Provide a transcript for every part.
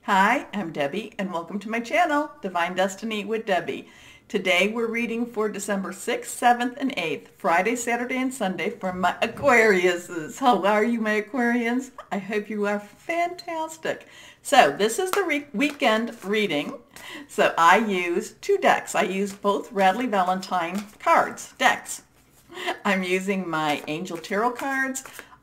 Hi, I'm Debbie, and welcome to my channel, Divine Destiny with Debbie. Today we're reading for December 6th, 7th, and 8th, Friday, Saturday, and Sunday for my Aquariuses. How are you, my Aquarians? I hope you are fantastic. So this is the weekend reading. So I use two decks. I use both Radleigh Valentine cards, decks. I'm using my Angel Tarot cards,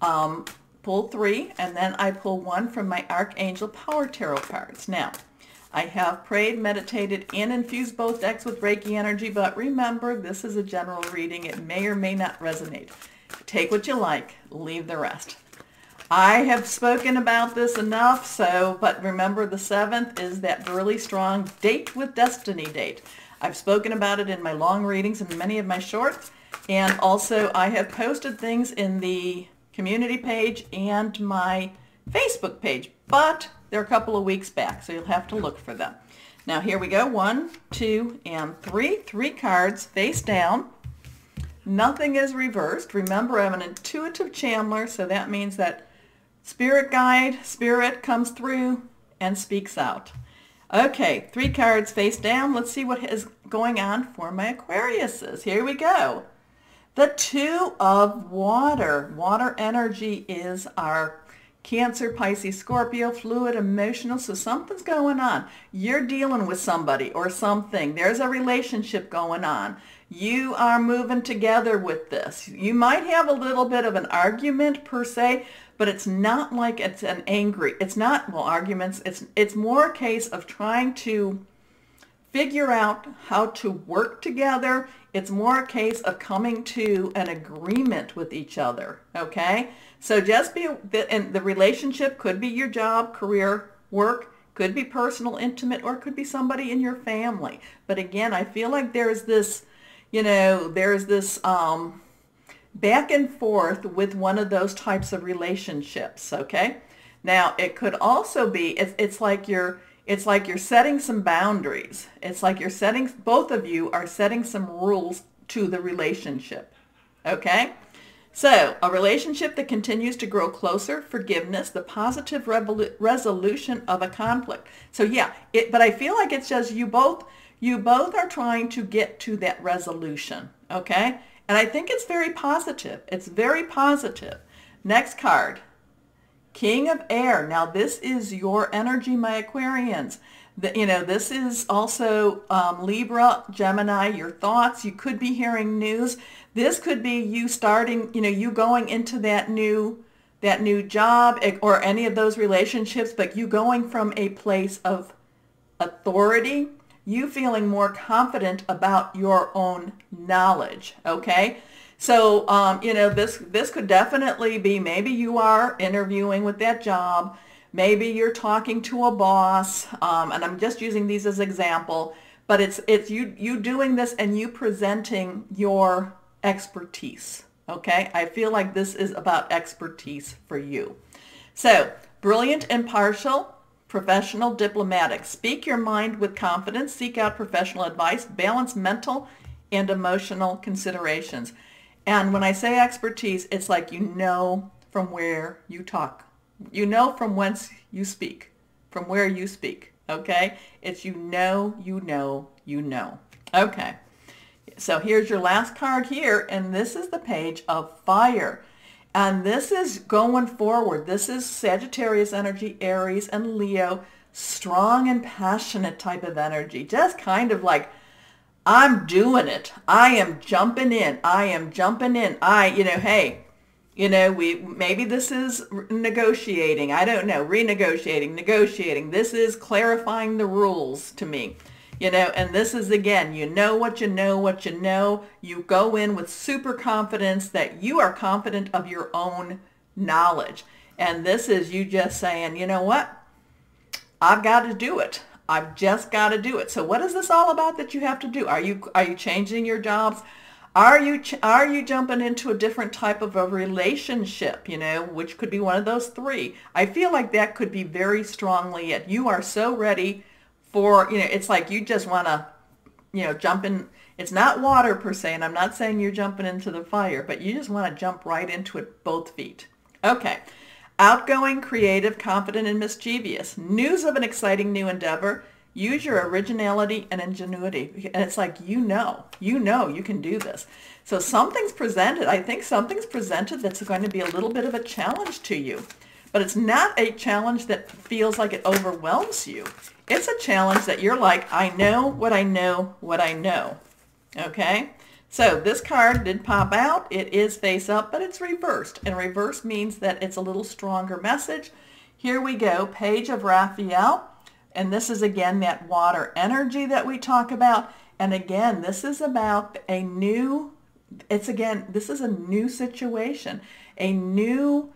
pull three, and then I pull one from my Archangel Power Tarot cards. Now, I have prayed, meditated, and infused both decks with Reiki energy, but remember, this is a general reading. It may or may not resonate. Take what you like, leave the rest. I have spoken about this enough, but remember the 7th is that really strong date with destiny date. I've spoken about it in my long readings and many of my shorts, and also I have posted things in the community page and my Facebook page, but they're a couple of weeks back, so you'll have to look for them. Now here we go, 1, 2, and 3. 3 cards face down. Nothing is reversed. Remember, I'm an intuitive channeler, so that means that spirit guide, spirit comes through and speaks out. Okay, 3 cards face down. Let's see what is going on for my Aquariuses. Here we go. The 2 of water. Water energy is our Cancer, Pisces, Scorpio, fluid, emotional. So something's going on. You're dealing with somebody or something. There's a relationship going on. You are moving together with this. You might have a little bit of an argument per se, but it's not like it's an angry. It's not, well, arguments. It's more a case of trying to figure out how to work together. It's more a case of coming to an agreement with each other, okay? So just be, and the relationship could be your job, career, work, could be personal, intimate, or it could be somebody in your family. But again, I feel like there's this, back and forth with one of those types of relationships, okay? Now, it could also be, it's like you're setting some boundaries. It's like you're setting, both of you are setting some rules to the relationship, okay? So, a relationship that continues to grow closer, forgiveness, the positive resolution of a conflict. So yeah, but I feel like it's just you both are trying to get to that resolution, okay? And I think it's very positive. It's very positive. Next card. King of Air. Now this is your energy, my Aquarians. This is also Libra, Gemini, your thoughts. You could be hearing news. This could be you starting, you going into that new job or any of those relationships, but you going from a place of authority, you feeling more confident about your own knowledge, okay? So, this could definitely be, maybe you are interviewing with that job. Maybe you're talking to a boss, and I'm just using these as example, but it's you doing this and you presenting your expertise, okay? I feel like this is about expertise for you. So, brilliant, impartial, professional, diplomatic. Speak your mind with confidence, seek out professional advice, balance mental and emotional considerations. And when I say expertise, it's like you know from where you talk. You know from whence you speak, from where you speak, okay? It's you know. Okay, so here's your last card here, and this is the Page of Fire. And this is going forward. This is Sagittarius energy, Aries, and Leo, strong and passionate type of energy, just kind of like, I'm doing it. I am jumping in. Maybe this is negotiating. I don't know. Renegotiating, negotiating. This is clarifying the rules to me. And this is, again, you know what you know. You go in with super confidence that you are confident of your own knowledge. And this is you just saying, you know what? I've got to do it. I've just got to do it. So what is this all about that you have to do? Are you changing your jobs? Are you jumping into a different type of a relationship, which could be one of those 3? I feel like that could be very strongly it. You are so ready for, it's like you just want to, jump in. It's not water per se, and I'm not saying you're jumping into the fire, but you just want to jump right into it, both feet. Okay. Outgoing, creative, confident, and mischievous. News of an exciting new endeavor. Use your originality and ingenuity. And it's like, you know you can do this. So something's presented. I think something's presented that's going to be a little bit of a challenge to you. But it's not a challenge that feels like it overwhelms you. It's a challenge that you're like, I know what I know what I know. Okay? So this card did pop out. It is face up, but it's reversed. And reverse means that it's a little stronger message. Here we go, Page of Raphael. And this is again that water energy that we talk about. And again, this is about a new, this is a new situation. A new,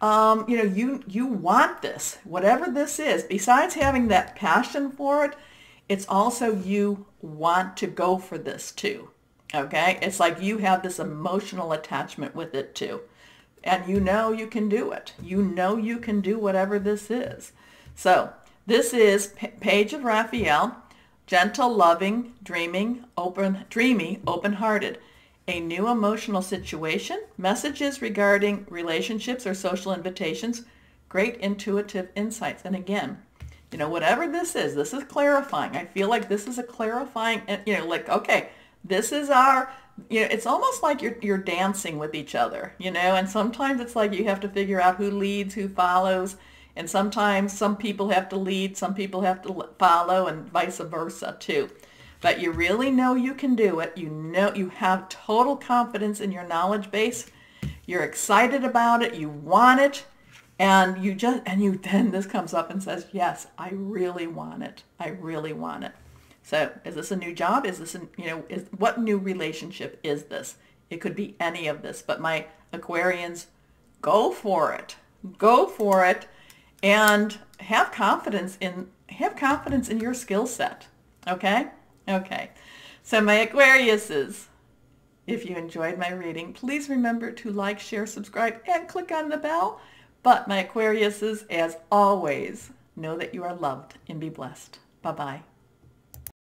you want this, whatever this is. Besides having that passion for it, it's also you want to go for this too. Okay, it's like you have this emotional attachment with it too. And you know you can do it. You know you can do whatever this is. So this is Page of Raphael, gentle, loving, dreamy, open-hearted. A new emotional situation, messages regarding relationships or social invitations, great intuitive insights. And again, whatever this is clarifying. I feel like this is a clarifying, like, okay, this is our, it's almost like you're dancing with each other, and sometimes it's like you have to figure out who leads, who follows, and sometimes some people have to lead, some people have to follow, and vice versa too. But you really know you can do it. You know you have total confidence in your knowledge base. You're excited about it. You want it. And then this comes up and says, yes, I really want it. I really want it. So is this a new job? Is this, what new relationship is this? It could be any of this, but my Aquarians, go for it. Go for it and have confidence in your skill set. Okay? Okay. So my Aquariuses, if you enjoyed my reading, please remember to like, share, subscribe, and click on the bell. But my Aquariuses, as always, know that you are loved and be blessed. Bye-bye.